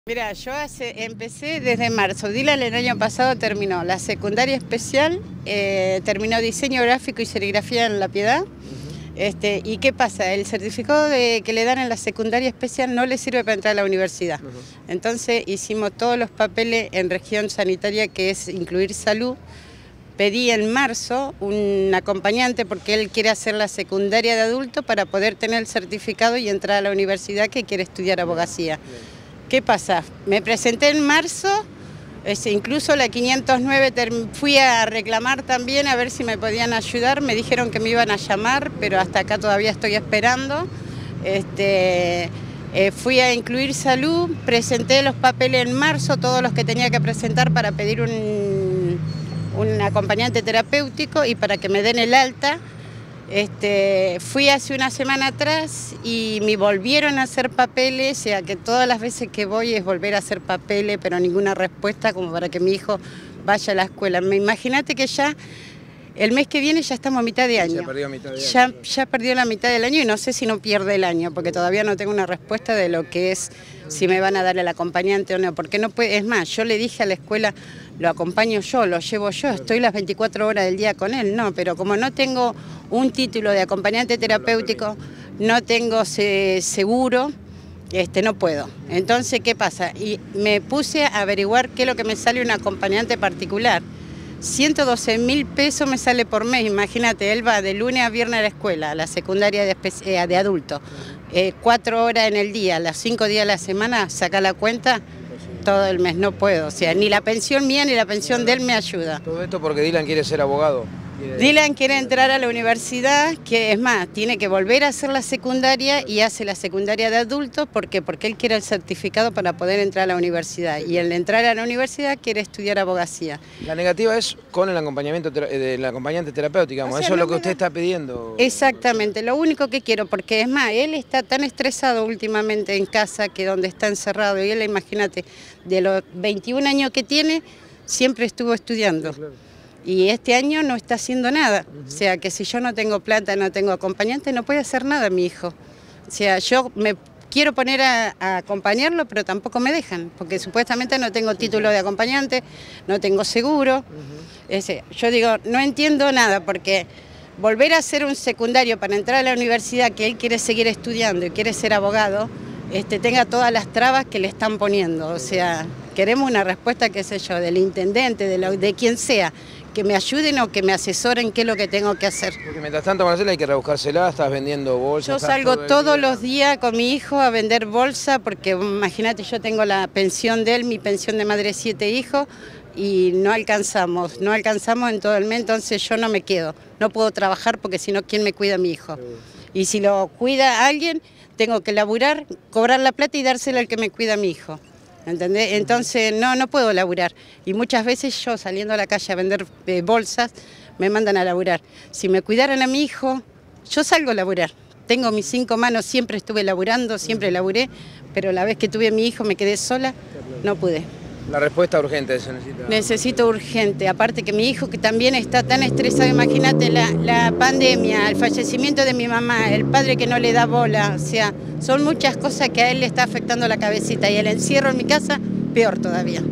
Mira, empecé desde marzo. Dylan el año pasado terminó la secundaria especial, terminó diseño gráfico y serigrafía en La Piedad. ¿Y qué pasa? El certificado que le dan en la secundaria especial no le sirve para entrar a la universidad. Entonces hicimos todos los papeles en región sanitaria, que es incluir salud. Pedí en marzo un acompañante porque él quiere hacer la secundaria de adulto para poder tener el certificado y entrar a la universidad, que quiere estudiar abogacía. ¿Qué pasa? Me presenté en marzo, incluso la 509 fui a reclamar también a ver si me podían ayudar. Me dijeron que me iban a llamar, pero hasta acá todavía estoy esperando. Fui a incluir salud, presenté los papeles en marzo, todos los que tenía que presentar para pedir un acompañante terapéutico y para que me den el alta. Fui hace una semana atrás y me volvieron a hacer papeles, o sea que todas las veces que voy es volver a hacer papeles, pero ninguna respuesta como para que mi hijo vaya a la escuela. Imagínate que ya el mes que viene ya estamos a mitad de año. Ya perdió mitad de año. Ya perdió la mitad del año y no sé si no pierde el año, porque todavía no tengo una respuesta de lo que es, si me van a dar el acompañante o no, porque no puede. Es más, yo le dije a la escuela, lo acompaño yo, lo llevo yo, estoy las 24 horas del día con él, no, pero como no tengo un título de acompañante terapéutico, no tengo seguro, no puedo. Entonces, ¿qué pasa? Y me puse a averiguar qué es lo que me sale un acompañante particular. 112.000 pesos me sale por mes, imagínate, él va de lunes a viernes a la escuela, a la secundaria de adultos, 4 horas en el día, los 5 días a la semana, saca la cuenta, todo el mes, no puedo, o sea, ni la pensión mía ni la pensión de él me ayuda. Todo esto porque Dylan quiere ser abogado. Dylan quiere entrar a la universidad, que es más, tiene que volver a hacer la secundaria y hace la secundaria de adultos. ¿Por qué? Porque él quiere el certificado para poder entrar a la universidad y al entrar a la universidad quiere estudiar abogacía. La negativa es con el acompañamiento del acompañante terapéutico, digamos. Eso es lo que usted está pidiendo. Exactamente, lo único que quiero, porque es más, él está tan estresado últimamente en casa que donde está encerrado, y él, imagínate, de los 21 años que tiene, siempre estuvo estudiando. Sí, claro. Y este año no está haciendo nada, o sea que si yo no tengo plata, no tengo acompañante, no puede hacer nada mi hijo. O sea, yo me quiero poner a acompañarlo, pero tampoco me dejan, porque supuestamente no tengo título de acompañante, no tengo seguro. Yo digo, no entiendo nada, porque volver a hacer un secundario para entrar a la universidad, que él quiere seguir estudiando y quiere ser abogado, tenga todas las trabas que le están poniendo. O sea, queremos una respuesta, qué sé yo, del intendente, de quien sea, que me ayuden o que me asesoren qué es lo que tengo que hacer. Porque mientras tanto, Marcela, hay que rebuscársela, estás vendiendo bolsas. Yo salgo todos los días con mi hijo a vender bolsa, porque imagínate, yo tengo la pensión de él, mi pensión de madre de 7 hijos, y no alcanzamos en todo el mes, entonces yo no me quedo, no puedo trabajar porque si no, ¿quién me cuida a mi hijo? Y si lo cuida alguien, tengo que laburar, cobrar la plata y dársela al que me cuida a mi hijo. ¿Entendés? Entonces no puedo laburar, y muchas veces yo saliendo a la calle a vender bolsas me mandan a laburar. Si me cuidaran a mi hijo, yo salgo a laburar, tengo mis 5 manos, siempre estuve laburando, siempre laburé, pero la vez que tuve a mi hijo me quedé sola, no pude. La respuesta urgente se necesita. Necesito urgente, aparte que mi hijo, que también está tan estresado, imagínate la pandemia, el fallecimiento de mi mamá, el padre que no le da bola, o sea, son muchas cosas que a él le está afectando la cabecita, y el encierro en mi casa, peor todavía.